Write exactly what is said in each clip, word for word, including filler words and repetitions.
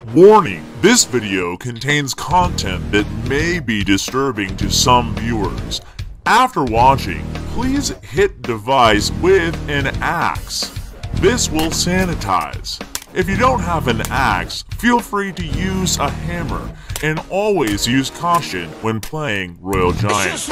Warning, this video contains content that may be disturbing to some viewers. After watching, please hit device with an axe. This will sanitize. If you don't have an axe, feel free to use a hammer, and always use caution when playing Royal Giant.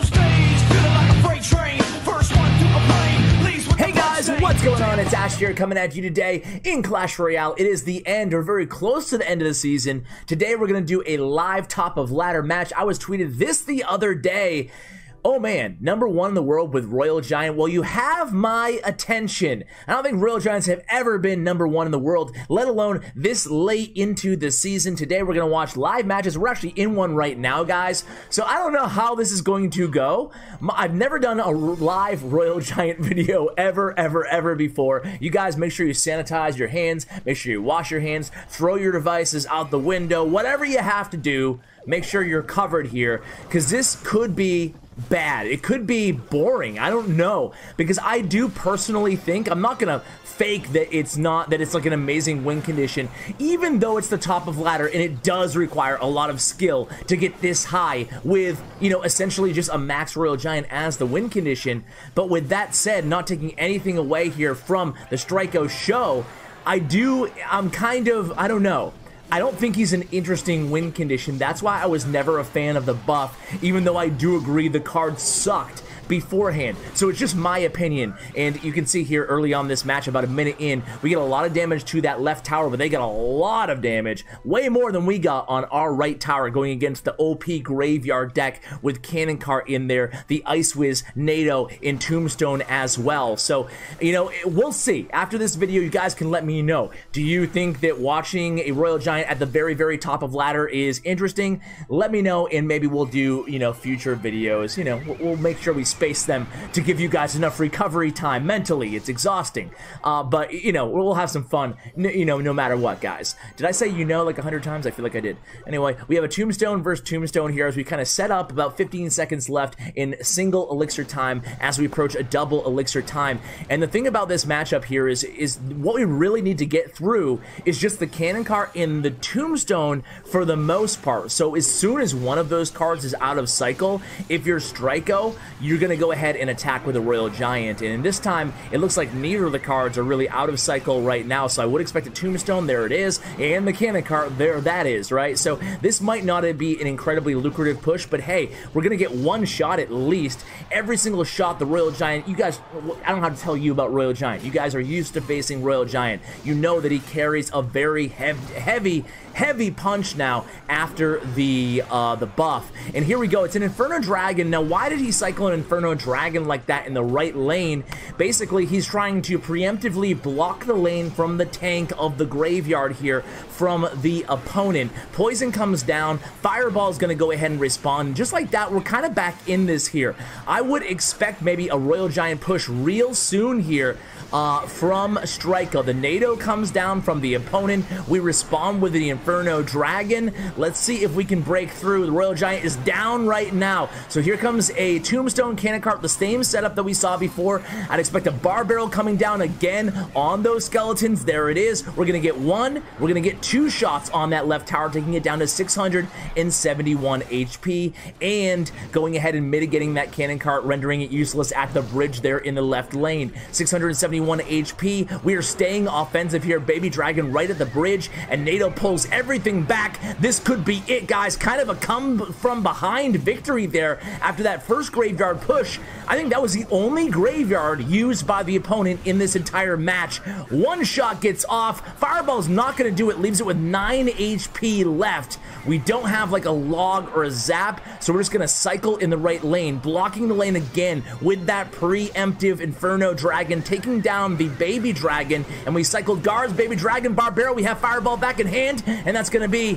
Hey guys, what's going on? It's Ash here coming at you today in Clash Royale. It is the end, or very close to the end of the season. Today we're going to do a live top of ladder match. I was tweeted this the other day. Oh man, number one in the world with Royal Giant. Well, you have my attention. I don't think Royal Giants have ever been number one in the world, let alone this late into the season. Today we're going to watch live matches. We're actually in one right now, guys. So I don't know how this is going to go. I've never done a live Royal Giant video ever, ever, ever before. You guys make sure you sanitize your hands. Make sure you wash your hands. Throw your devices out the window. Whatever you have to do, make sure you're covered here, because this could be bad. It could be boring. I don't know, because I do personally think, I'm not gonna fake that it's not, that it's like an amazing win condition, even though it's the top of ladder and it does require a lot of skill to get this high with, you know, essentially just a max Royal Giant as the win condition. But with that said, not taking anything away here from the Striko show, I do, I'm kind of, I don't know. I don't think he's an interesting win condition. That's why I was never a fan of the buff, even though I do agree the card sucked beforehand. So it's just my opinion, and you can see here early on this match, about a minute in, we get a lot of damage to that left tower, but they got a lot of damage, way more than we got on our right tower, going against the O P Graveyard deck with Cannon Cart in there, the Ice Wiz, NATO, and Tombstone as well. So, you know, we'll see. After this video, you guys can let me know. Do you think that watching a Royal Giant at the very, very top of ladder is interesting? Let me know, and maybe we'll do, you know, future videos. You know, we'll make sure we space them to give you guys enough recovery time mentally. It's exhausting, uh, but you know, we'll have some fun, you know, no matter what, guys. Did I say you know like a hundred times? I feel like I did. Anyway, we have a Tombstone versus Tombstone here as we kind of set up. About fifteen seconds left in single elixir time as we approach a double elixir time. And the thing about this matchup here is is what we really need to get through is just the Cannon Cart in the Tombstone for the most part. So as soon as one of those cards is out of cycle, if you're Striko, you're gonna go ahead and attack with a Royal Giant. And this time, it looks like neither of the cards are really out of cycle right now, so I would expect a Tombstone, there it is, and the Cannon Cart, there that is, right? So this might not be an incredibly lucrative push, but hey, we're gonna get one shot at least. Every single shot the Royal Giant, you guys, I don't know how to tell you about Royal Giant. You guys are used to facing Royal Giant. You know that he carries a very heavy, heavy, heavy punch now after the uh, the buff. And here we go, it's an Inferno Dragon. Now, why did he cycle an Inferno Dragon like that in the right lane? Basically, he's trying to preemptively block the lane from the tank of the Graveyard here from the opponent. Poison comes down, Fireball is going to go ahead and respawn. Just like that, we're kind of back in this here. I would expect maybe a Royal Giant push real soon here uh, from Striko. The NATO comes down from the opponent. We respawn with the Inferno Dragon. Let's see if we can break through. The Royal Giant is down right now. So here comes a Tombstone Cannon Cart, the same setup that we saw before. I'd expect a Bar Barrel coming down again on those skeletons. There it is. We're going to get one. We're going to get two shots on that left tower, taking it down to six hundred seventy-one H P, and going ahead and mitigating that Cannon Cart, rendering it useless at the bridge there in the left lane. six hundred seventy-one H P. We are staying offensive here. Baby Dragon right at the bridge, and NATO pulls everything back. This could be it, guys. Kind of a come from behind victory there after that first Graveyard push. I think that was the only Graveyard used by the opponent in this entire match. One shot gets off. Fireball's not going to do it. Leaves it with nine H P left. We don't have like a log or a zap, so we're just going to cycle in the right lane, blocking the lane again with that preemptive Inferno Dragon, taking down the Baby Dragon, and we cycled guards, Baby Dragon, Bar Barrel. We have Fireball back in hand, and that's going to be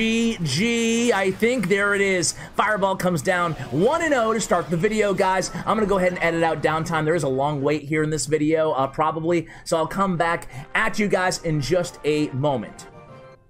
G G, I think. There it is. Fireball comes down one and oh to start the video, guys. I'm going to go ahead and edit out downtime. There is a long wait here in this video, uh, probably, so I'll come back at you guys in just a moment. Alright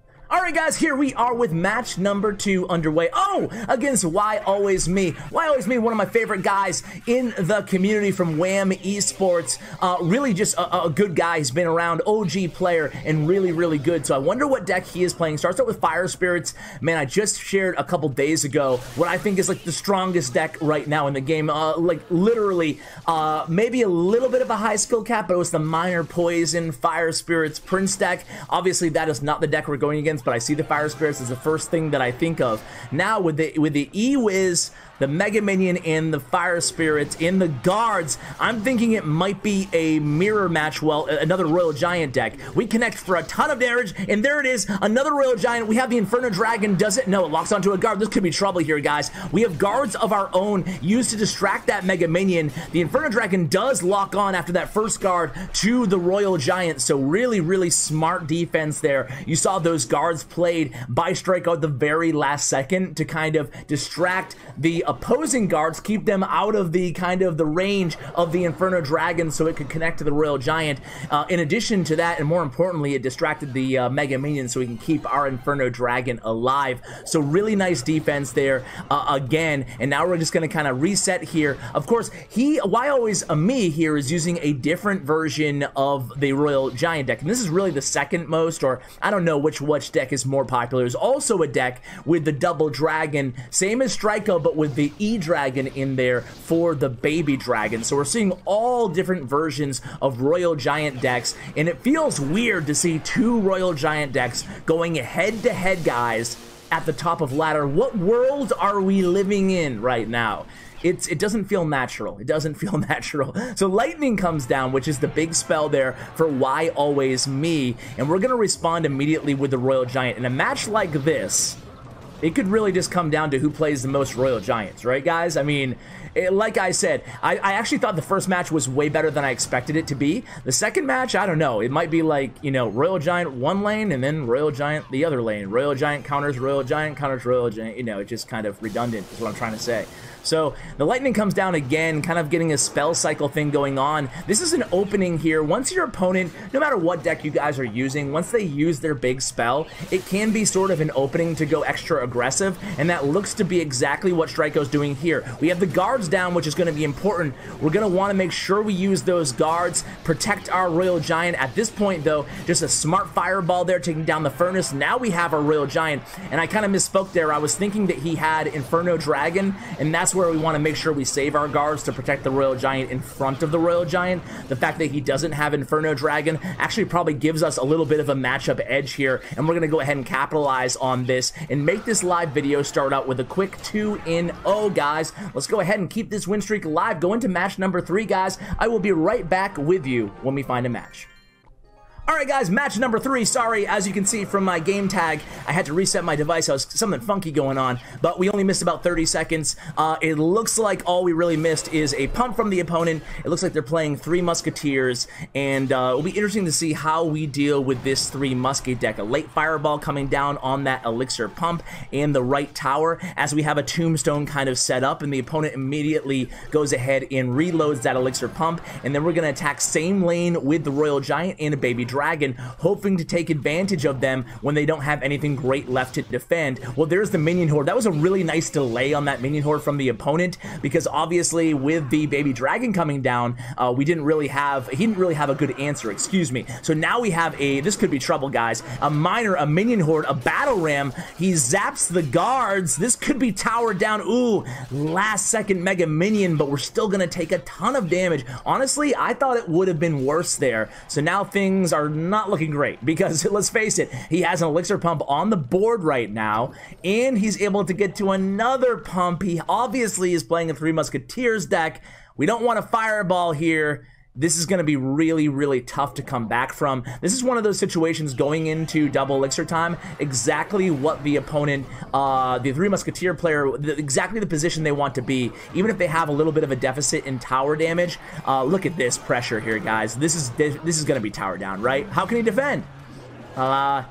Alright guys, here we are with match number two underway. Oh, against Why Always Me. Why Always Me, one of my favorite guys in the community from Wham Esports. Uh, really just a, a good guy. He's been around, O G player, and really, really good. So I wonder what deck he is playing. Starts out with Fire Spirits. Man, I just shared a couple days ago what I think is like the strongest deck right now in the game. Uh, like literally, uh, maybe a little bit of a high skill cap, but it was the Minor Poison, Fire Spirits, Prince deck. Obviously, that is not the deck we're going against, but I see the Fire Spirits as the first thing that I think of. Now with the with the E-Wiz, the Mega Minion, and the Fire Spirits in the guards, I'm thinking it might be a mirror match, well, another Royal Giant deck. We connect for a ton of damage, and there it is, another Royal Giant. We have the Inferno Dragon. Does it? No, it locks onto a guard. This could be trouble here, guys. We have guards of our own used to distract that Mega Minion. The Inferno Dragon does lock on after that first guard to the Royal Giant, so really, really smart defense there. You saw those guards played by Strikeout at the very last second to kind of distract the opposing guards, keep them out of the kind of the range of the Inferno Dragon so it could connect to the Royal Giant. Uh, in addition to that, and more importantly, it distracted the uh, Mega Minion so we can keep our Inferno Dragon alive. So really nice defense there uh, again, and now we're just going to kind of reset here. Of course, he, Why Always a Me here is using a different version of the Royal Giant deck, and this is really the second most, or I don't know which which deck is more popular. There's also a deck with the Double Dragon, same as Strikeout, but with the E-Dragon in there for the Baby Dragon. So we're seeing all different versions of Royal Giant decks, and it feels weird to see two Royal Giant decks going head-to-head, guys, at the top of ladder. What world are we living in right now? It's, it doesn't feel natural. It doesn't feel natural. So Lightning comes down, which is the big spell there for Why Always Me, and we're going to respond immediately with the Royal Giant. In a match like this, it could really just come down to who plays the most Royal Giants, right, guys? I mean, it, like I said, I, I actually thought the first match was way better than I expected it to be. The second match, I don't know. It might be like, you know, Royal Giant one lane and then Royal Giant the other lane. Royal Giant counters Royal Giant, counters Royal Giant. You know, it's just kind of redundant is what I'm trying to say. So the Lightning comes down again, kind of getting a spell cycle thing going on. This is an opening here. Once your opponent, no matter what deck you guys are using, once they use their big spell, it can be sort of an opening to go extra aggressive, and that looks to be exactly what Strikeout's doing here. We have the guards down, which is going to be important. We're going to want to make sure we use those guards, protect our Royal Giant. At this point, though, just a smart fireball there, taking down the Furnace. Now we have our Royal Giant, and I kind of misspoke there. I was thinking that he had Inferno Dragon, and that's where we want to make sure we save our guards to protect the Royal Giant in front of the Royal Giant. The fact that he doesn't have Inferno Dragon actually probably gives us a little bit of a matchup edge here, and we're going to go ahead and capitalize on this and make this live video start out with a quick two in oh, guys. Let's go ahead and keep this win streak alive. Go into match number three, guys. I will be right back with you when we find a match. Alright guys, match number three. Sorry, as you can see from my game tag, I had to reset my device. I was something funky going on, but we only missed about thirty seconds. Uh, it looks like all we really missed is a pump from the opponent. It looks like they're playing Three Musketeers, and uh, it'll be interesting to see how we deal with this Three Musket deck. A late Fireball coming down on that Elixir pump and the right tower as we have a Tombstone kind of set up, and the opponent immediately goes ahead and reloads that Elixir pump, and then we're going to attack same lane with the Royal Giant and a Baby Dragon. Dragon, hoping to take advantage of them when they don't have anything great left to defend. Well, there's the Minion Horde. That was a really nice delay on that Minion Horde from the opponent, because obviously with the Baby Dragon coming down, uh, we didn't really have, he didn't really have a good answer, excuse me. So now we have a, this could be trouble, guys, a Miner, a Minion Horde, a Battle Ram. He zaps the guards. This could be towered down. Ooh, last second Mega Minion, but we're still going to take a ton of damage. Honestly, I thought it would have been worse there. So now things are not looking great, because let's face it, he has an Elixir pump on the board right now, and he's able to get to another pump. He obviously is playing a Three Musketeers deck. We don't want a Fireball here. This is going to be really, really tough to come back from. This is one of those situations going into double Elixir time, exactly what the opponent, uh, the Three Musketeer player, the, exactly the position they want to be, even if they have a little bit of a deficit in tower damage. Uh, look at this pressure here, guys. This is this is going to be tower down, right? How can he defend? Uh,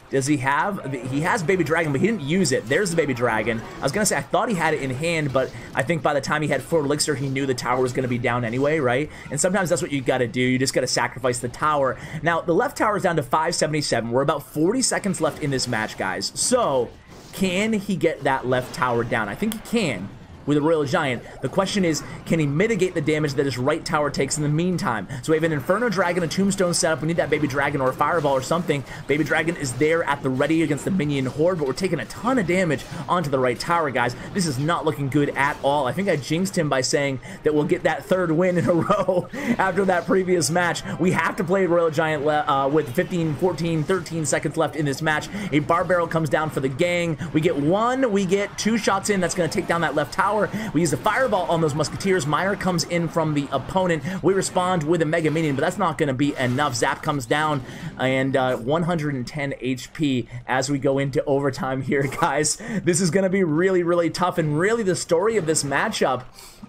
Does he have, he has Baby Dragon, but he didn't use it. There's the Baby Dragon. I was going to say, I thought he had it in hand, but I think by the time he had four elixir, he knew the tower was going to be down anyway, right? And sometimes that's what you got to do. You just got to sacrifice the tower. Now, the left tower is down to five seventy-seven. We're about forty seconds left in this match, guys. So, can he get that left tower down? I think he can with a Royal Giant. The question is, can he mitigate the damage that his right tower takes in the meantime? So we have an Inferno Dragon, a Tombstone setup. We need that Baby Dragon or a Fireball or something. Baby Dragon is there at the ready against the minion horde, but we're taking a ton of damage onto the right tower, guys. This is not looking good at all. I think I jinxed him by saying that we'll get that third win in a row after that previous match. We have to play Royal Giant uh, with fifteen, fourteen, thirteen seconds left in this match. A Barbarrel comes down for the gang. We get one, we get two shots in. That's going to take down that left tower. We use a Fireball on those Musketeers. Miner comes in from the opponent. We respond with a Mega Minion, but that's not going to be enough. Zap comes down, and uh, one hundred ten H P as we go into overtime here, guys. This is going to be really, really tough, and really the story of this matchup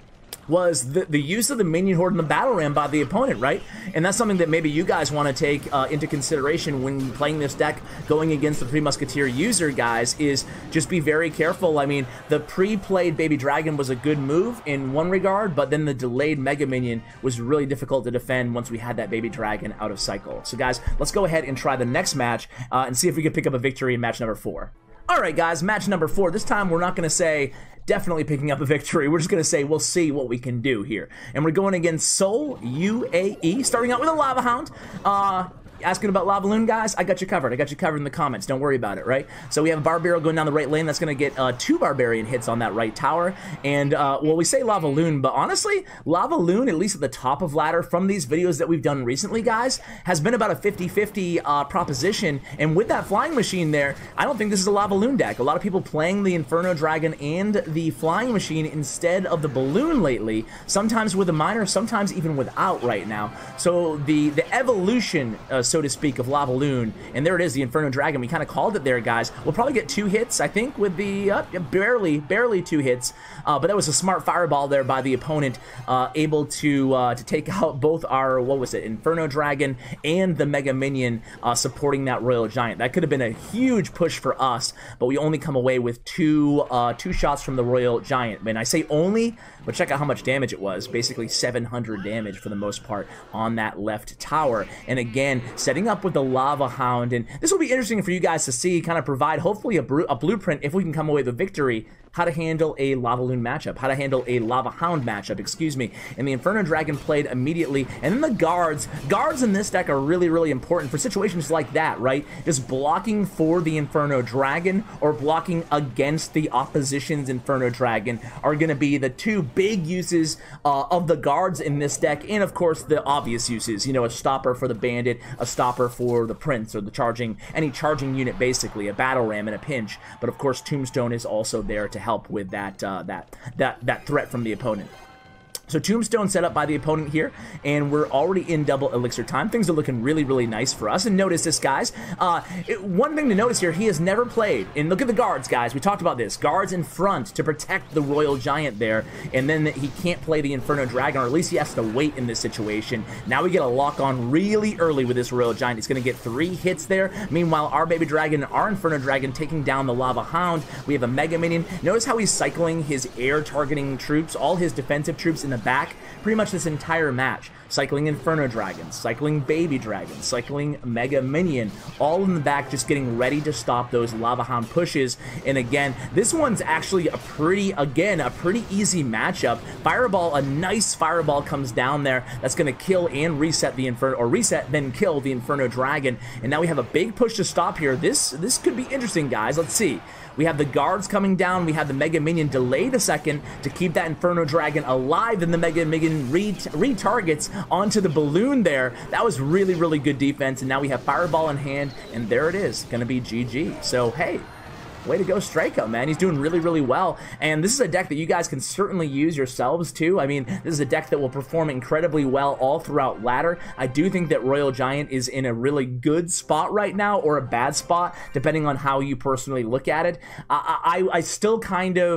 was the, the use of the minion horde and the battle ram by the opponent, right? And that's something that maybe you guys want to take uh, into consideration when playing this deck going against the pre-musketeer user, guys, is just be very careful. I mean, the pre-played Baby Dragon was a good move in one regard, but then the delayed Mega Minion was really difficult to defend once we had that Baby Dragon out of cycle. So guys, let's go ahead and try the next match uh, and see if we can pick up a victory in match number four. All right, guys, match number four. This time we're not going to say definitely picking up a victory. We're just going to say we'll see what we can do here. And we're going against Seoul U A E, starting out with a Lava Hound. Uh... Asking about Lavaloon, guys, I got you covered. I got you covered in the comments. Don't worry about it, right? So we have a Barbarrel going down the right lane. That's going to get uh, two Barbarian hits on that right tower. And, uh, well, we say Lavaloon, but honestly, Lavaloon, at least at the top of ladder, from these videos that we've done recently, guys, has been about a fifty fifty uh, proposition. And with that Flying Machine there, I don't think this is a Lavaloon deck. A lot of people playing the Inferno Dragon and the Flying Machine instead of the Balloon lately, sometimes with a Miner, sometimes even without right now. So the, the evolution, uh, so to speak, of Lavaloon, and there it is, the Inferno Dragon. We kind of called it there, guys. We'll probably get two hits, I think, with the uh, barely, barely two hits, uh, but that was a smart Fireball there by the opponent, uh, able to uh, to take out both our, what was it, Inferno Dragon and the Mega Minion uh, supporting that Royal Giant. That could have been a huge push for us, but we only come away with two uh, two shots from the Royal Giant. And I say only, but check out how much damage it was. Basically seven hundred damage for the most part on that left tower. And again, setting up with the Lava Hound, and this will be interesting for you guys to see, kind of provide hopefully a, a blueprint if we can come away with a victory, how to handle a Lavaloon matchup, how to handle a Lava Hound matchup, excuse me. And the Inferno Dragon played immediately, and then the guards. Guards in this deck are really, really important for situations like that, right? Just blocking for the Inferno Dragon or blocking against the opposition's Inferno Dragon are going to be the two big uses uh, of the guards in this deck, and of course the obvious uses, you know, a stopper for the Bandit, a stopper for the Prince, or the charging, any charging unit basically, a battle ram in a pinch. But of course Tombstone is also there to help with that uh, that that that threat from the opponent. So Tombstone set up by the opponent here, and we're already in double elixir time. Things are looking really, really nice for us. And notice this, guys. Uh, it, one thing to notice here, he has never played. And look at the guards, guys. We talked about this. Guards in front to protect the Royal Giant there. And then he can't play the Inferno Dragon, or at least he has to wait in this situation. Now we get a lock on really early with this Royal Giant. He's going to get three hits there. Meanwhile, our Baby Dragon and our Inferno Dragon taking down the Lava Hound. We have a Mega Minion. Notice how he's cycling his air targeting troops, all his defensive troops in the back pretty much this entire match. Cycling Inferno Dragons, cycling Baby Dragons, cycling Mega Minion, all in the back just getting ready to stop those Lava Hound pushes. And again, this one's actually a pretty, again, a pretty easy matchup. Fireball, a nice Fireball comes down there that's going to kill and reset the Inferno, or reset then kill the Inferno Dragon. And now we have a big push to stop here. This, this could be interesting, guys. Let's see. We have the guards coming down. We have the Mega Minion delayed a second to keep that Inferno Dragon alive. Then the Mega Minion retargets onto the balloon there. That was really, really good defense. And now we have Fireball in hand. And there it is. Going to be G G. So, hey. Way to go, Straiko, man. He's doing really, really well. And this is a deck that you guys can certainly use yourselves, too. I mean, this is a deck that will perform incredibly well all throughout ladder. I do think that Royal Giant is in a really good spot right now, or a bad spot, depending on how you personally look at it. I, I, I still kind of...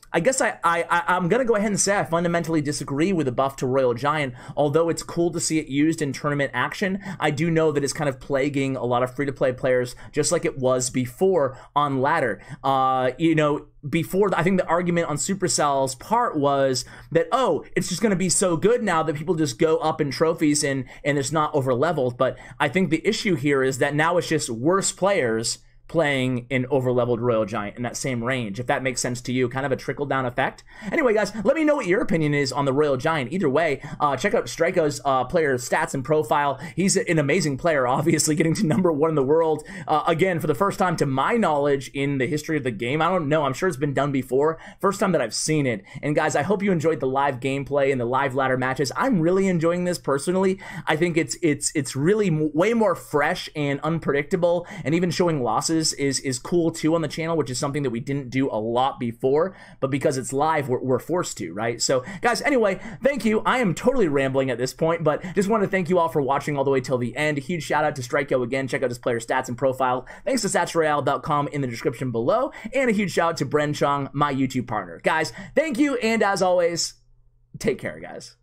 I guess I, I, I, I'm going to go ahead and say I fundamentally disagree with the buff to Royal Giant. Although it's cool to see it used in tournament action, I do know that it's kind of plaguing a lot of free-to-play players, just like it was before on ladder. Uh, you know, before, I think the argument on Supercell's part was that, oh, it's just going to be so good now that people just go up in trophies and, and it's not over-leveled. But I think the issue here is that now it's just worse players playing an over-leveled Royal Giant in that same range, if that makes sense to you, kind of a trickle-down effect. Anyway, guys, let me know what your opinion is on the Royal Giant. Either way, uh, check out Strikeo's uh, player stats and profile. He's an amazing player, obviously, getting to number one in the world, uh, again, for the first time, to my knowledge, in the history of the game. I don't know. I'm sure it's been done before. First time that I've seen it. And, guys, I hope you enjoyed the live gameplay and the live ladder matches. I'm really enjoying this, personally. I think it's, it's, it's really m way more fresh and unpredictable, and even showing losses is is cool too on the channel, which is something that we didn't do a lot before, but because it's live, we're, we're forced to, right? So guys, anyway, thank you. I am totally rambling at this point, but just want to thank you all for watching all the way till the end. A huge shout out to Strikeo again. Check out his player stats and profile. Thanks to stats royale dot com in the description below, and a huge shout out to Bren Chong, my YouTube partner. Guys, thank you, and as always, take care, guys.